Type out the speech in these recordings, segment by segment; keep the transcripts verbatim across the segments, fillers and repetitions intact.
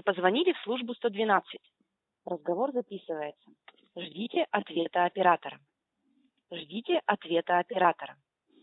позвонили в службу сто двенадцать. Разговор записывается. Ждите ответа оператора. Ждите ответа оператора.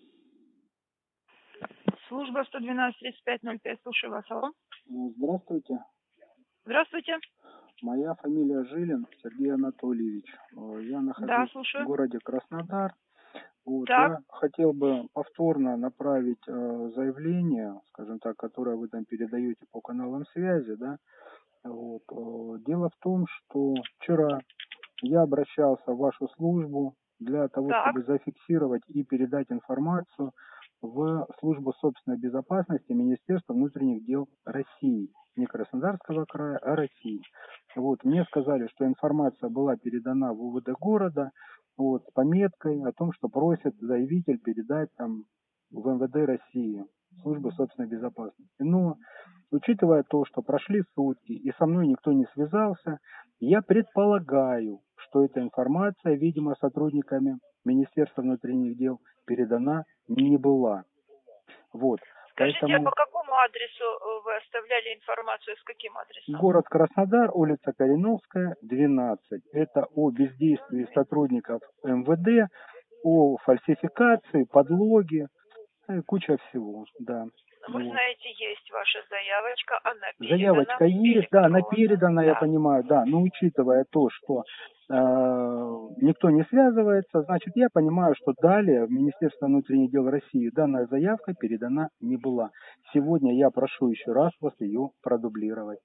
Служба сто двенадцать тридцать пять ноль пять, слушаю вас. Алло. Здравствуйте. Здравствуйте. Моя фамилия Жилин Сергей Анатольевич. Я нахожусь Да, слушаю. в городе Краснодар. Вот, Так. я хотел бы повторно направить э, заявление, скажем так, которое вы там передаете по каналам связи, да. Вот. Э, дело в том, что вчера я обращался в вашу службу для того, Так. чтобы зафиксировать и передать информацию в службу собственной безопасности Министерства внутренних дел России. Не Краснодарского края, а России. Вот, мне сказали, что информация была передана в УВД города, вот, с пометкой о том, что просит заявитель передать там в МВД России, службу собственной безопасности. Но, учитывая то, что прошли сутки и со мной никто не связался, я предполагаю, что эта информация, видимо, сотрудниками Министерства внутренних дел передана не была. Вот. Скажите, Поэтому... а по какому адресу вы оставляли информацию, с каким адресом? Город Краснодар, улица Кореновская, двенадцать. Это о бездействии сотрудников МВД, о фальсификации, подлоге, и куча всего, да. Вы Вот. знаете, есть ваша заявочка, она передана. Заявочка есть, да, она передана, да. я понимаю, да, но учитывая то, что э, никто не связывается, значит, я понимаю, что далее в Министерство внутренних дел России данная заявка передана не была. Сегодня я прошу еще раз вас ее продублировать.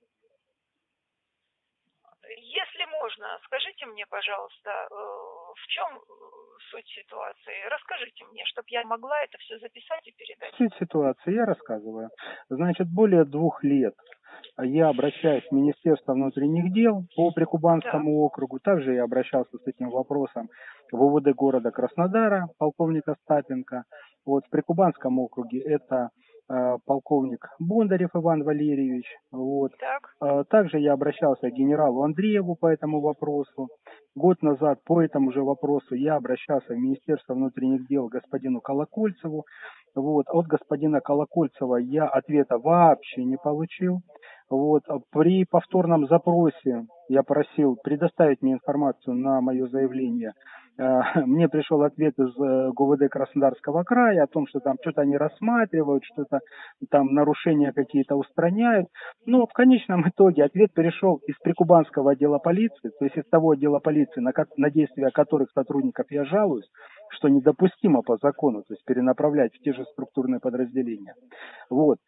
Если можно, скажите мне, пожалуйста, в чем суть ситуации? Расскажите мне, чтобы я могла это все записать и передать. Суть ситуации я рассказываю. Значит, более двух лет я обращаюсь в Министерство внутренних дел по Прикубанскому да. округу. Также я обращался с этим вопросом в УВД города Краснодара, полковника Стапенко. Вот в Прикубанском округе это э, полковник Бондарев Иван Валерьевич. Вот. Так. Э, также я обращался к генералу Андрееву по этому вопросу. Год назад по этому же вопросу я обращался в Министерство внутренних дел господину Колокольцеву. Вот. От господина Колокольцева я ответа вообще не получил. Вот. При повторном запросе я просил предоставить мне информацию на мое заявление. Мне пришел ответ из ГУВД Краснодарского края о том, что там что-то они рассматривают, что-то там нарушения какие-то устраняют. Но в конечном итоге ответ перешел из Прикубанского отдела полиции, то есть из того отдела полиции, на, на действия которых сотрудников я жалуюсь, что недопустимо по закону, то есть перенаправлять в те же структурные подразделения. Вот.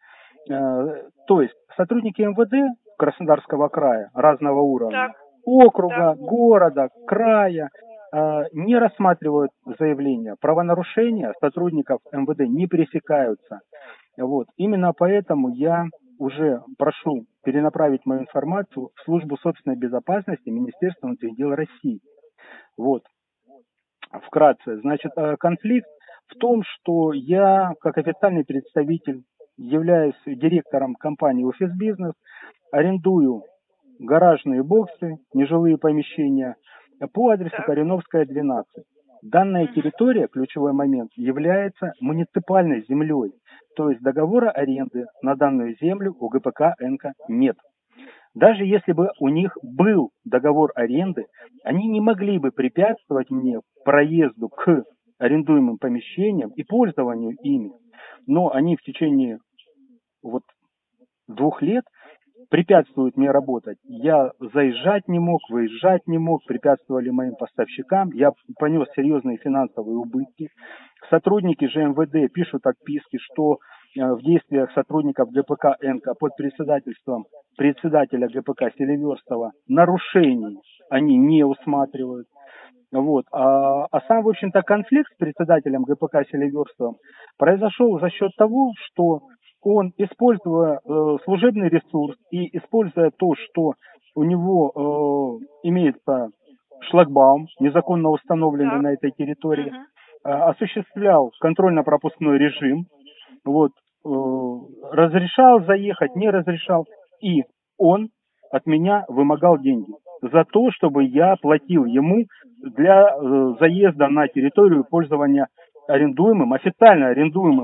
То есть сотрудники МВД Краснодарского края разного уровня, так. округа, так. города, края, не рассматривают заявления. Правонарушения сотрудников МВД не пресекаются. Вот. Именно поэтому я уже прошу перенаправить мою информацию в службу собственной безопасности Министерства внутренних дел России. Вот. Вкратце. Значит, конфликт в том, что я, как официальный представитель, являюсь директором компании «Офис-бизнес», арендую гаражные боксы, нежилые помещения по адресу Кореновская, двенадцать. Данная территория, ключевой момент, является муниципальной землей, то есть договора аренды на данную землю у ГПК «Энка» нет. Даже если бы у них был договор аренды, они не могли бы препятствовать мне проезду к арендуемым помещениям и пользованию ими. Но они в течение вот двух лет препятствуют мне работать. Я заезжать не мог, выезжать не мог, препятствовали моим поставщикам. Я понес серьезные финансовые убытки. Сотрудники же МВД пишут отписки, что в действиях сотрудников ГПК «Энка» под председательством председателя ГПК Селиверстова нарушений они не усматривают. Вот. А, а сам, в общем-то, конфликт с председателем ГПК Селиверстовым произошел за счет того, что он, используя э, служебный ресурс и используя то, что у него э, имеется шлагбаум, незаконно установленный Так. на этой территории, э, осуществлял контрольно-пропускной режим, вот, э, разрешал заехать, не разрешал, и он от меня вымогал деньги за то, чтобы я платил ему для э, заезда на территорию пользования арендуемым, официально арендуемым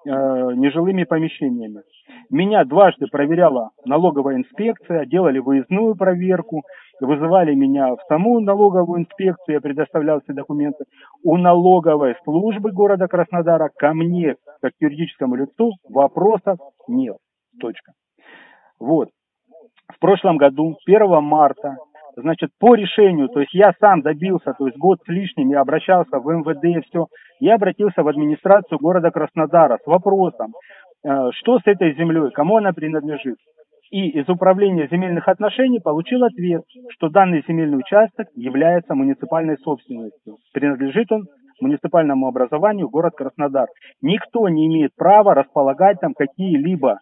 нежилыми помещениями. Меня дважды проверяла налоговая инспекция, делали выездную проверку, вызывали меня в саму налоговую инспекцию, я предоставлял все документы. У налоговой службы города Краснодара ко мне, как к юридическому лицу, вопросов нет. Точка. Вот. В прошлом году, первого марта, значит, по решению, то есть я сам добился, то есть год с лишним, я обращался в эм вэ дэ и все, я обратился в администрацию города Краснодара с вопросом, что с этой землей, кому она принадлежит. И из управления земельных отношений получил ответ, что данный земельный участок является муниципальной собственностью. Принадлежит он муниципальному образованию город Краснодар. Никто не имеет права располагать там какие-либо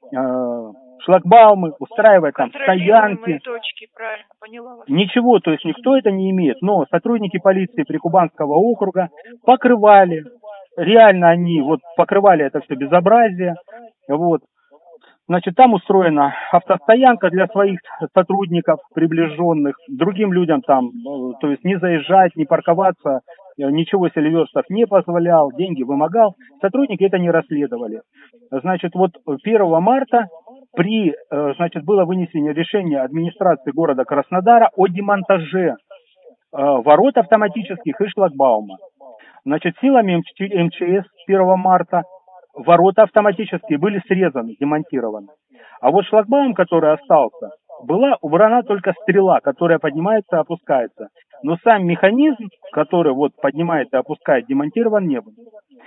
э, шлагбаумы, устраивать там стоянки. Точки, правильно, поняла вас. Ничего, то есть никто это не имеет. Но сотрудники полиции Прикубанского округа покрывали, реально они вот покрывали это все безобразие. Вот. Значит, там устроена автостоянка для своих сотрудников, приближенных. Другим людям там, то есть не заезжать, не парковаться, ничего Селиверстов не позволял, деньги вымогал. Сотрудники это не расследовали. Значит, вот первого марта при, значит, было вынесено решение администрации города Краснодара о демонтаже ворот автоматических и шлагбаума. Значит, силами эм че эс первого марта ворота автоматические были срезаны, демонтированы. А вот шлагбаум, который остался, была убрана только стрела, которая поднимается и опускается. Но сам механизм, который вот поднимает и опускает, демонтирован не был.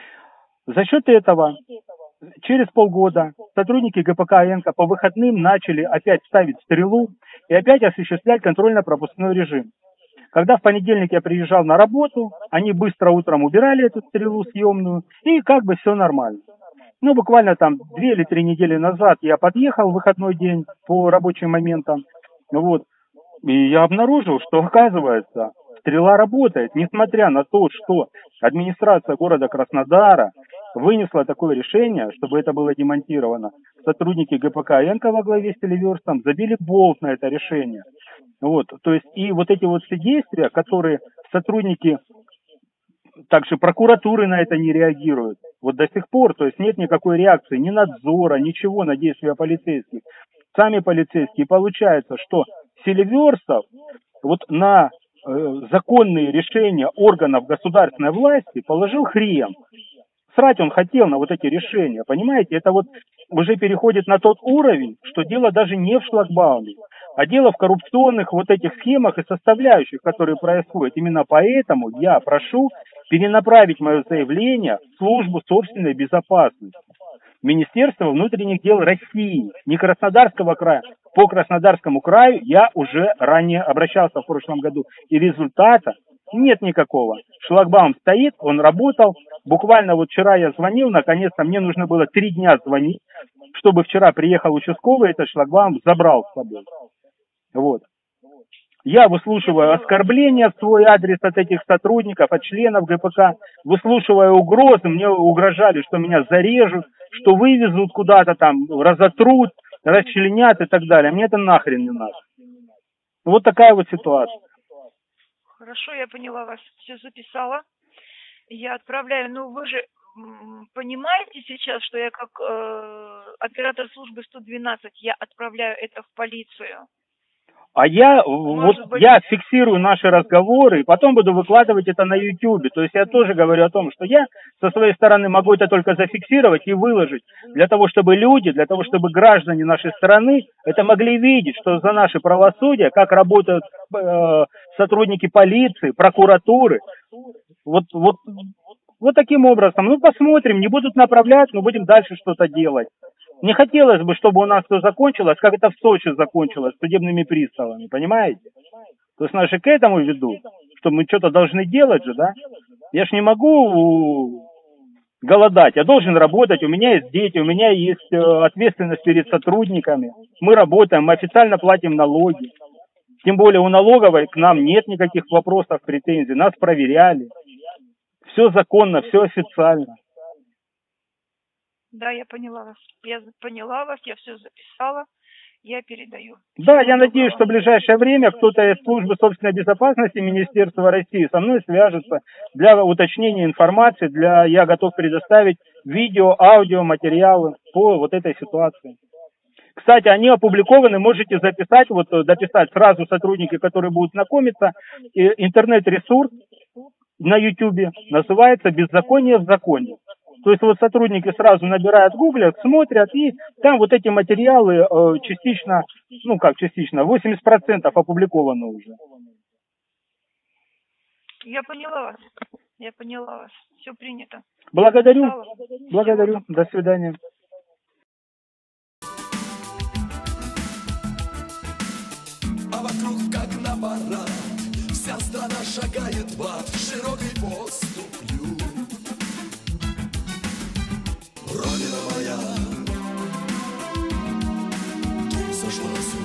За счет этого через полгода сотрудники гэ пэ ка «Аенко» по выходным начали опять ставить стрелу и опять осуществлять контрольно-пропускной режим. Когда в понедельник я приезжал на работу, они быстро утром убирали эту стрелу съемную, и как бы все нормально. Ну, буквально там две или три недели назад я подъехал в выходной день по рабочим моментам, вот, и я обнаружил, что, оказывается, стрела работает, несмотря на то, что администрация города Краснодара вынесла такое решение, чтобы это было демонтировано. Сотрудники гэ пэ ка «Аенко» во главе с Селиверстом забили болт на это решение. Вот, то есть и вот эти вот все действия, которые сотрудники также прокуратуры на это не реагируют, вот до сих пор, то есть нет никакой реакции, ни надзора, ничего на действия полицейских. Сами полицейские, получается, что Селиверстов вот на э, законные решения органов государственной власти положил хрен. Срать он хотел на вот эти решения, понимаете? Это вот уже переходит на тот уровень, что дело даже не в шлагбауме, а дело в коррупционных вот этих схемах и составляющих, которые происходят. Именно поэтому я прошу перенаправить мое заявление в службу собственной безопасности. Министерство внутренних дел России, не Краснодарского края. По Краснодарскому краю я уже ранее обращался в прошлом году, и результата нет никакого. Шлагбаум стоит, он работал. Буквально вот вчера я звонил, наконец-то мне нужно было три дня звонить, чтобы вчера приехал участковый, этот шлагбаум забрал с собой. Вот. Я выслушиваю оскорбления в свой адрес от этих сотрудников, от членов гэ пэ ка, выслушиваю угрозы, мне угрожали, что меня зарежут, что вывезут куда-то там, разотрут, расчленят и так далее. Мне это нахрен не надо. Вот такая вот ситуация. Хорошо, я поняла вас, все записала. Я отправляю, ну вы же понимаете сейчас, что я как э, оператор службы сто двенадцать, я отправляю это в полицию. А я, вот, быть... я фиксирую наши разговоры, и потом буду выкладывать это на ютубе. То есть я тоже говорю о том, что я со своей стороны могу это только зафиксировать и выложить, для того, чтобы люди, для того, чтобы граждане нашей страны это могли видеть, что за наше правосудие, как работают э, сотрудники полиции, прокуратуры. Вот, вот, вот таким образом. Ну, посмотрим, не будут направлять, но будем дальше что-то делать. Не хотелось бы, чтобы у нас все закончилось, как это в Сочи закончилось, судебными приставами, понимаете? То есть наши к этому ведут, что мы что-то должны делать же, да? Я ж не могу голодать, я должен работать, у меня есть дети, у меня есть ответственность перед сотрудниками. Мы работаем, мы официально платим налоги. Тем более у налоговой к нам нет никаких вопросов, претензий, нас проверяли. Все законно, все официально. Да, я поняла вас. Я поняла вас, я все записала. Я передаю. Да, я надеюсь, что в ближайшее время кто-то из службы собственной безопасности Министерства России со мной свяжется для уточнения информации, для я готов предоставить видео, аудио, материалы по вот этой ситуации. Кстати, они опубликованы, можете записать, вот дописать сразу сотрудники, которые будут знакомиться. Интернет-ресурс на Ютубе называется «Беззаконие в законе». То есть вот сотрудники сразу набирают, гуглят, смотрят, и там вот эти материалы э, частично, ну как частично, восемьдесят процентов опубликованы уже. Я поняла вас. Я поняла вас. Все принято. Благодарю. Благодарю. До свидания. А вокруг, как на парад, вся страна шагает в ад широкой поступью. Родина моя, ты сошла с ума.